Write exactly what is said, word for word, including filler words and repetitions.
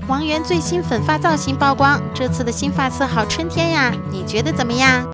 王源最新粉发造型曝光，这次的新发色好春天呀，你觉得怎么样？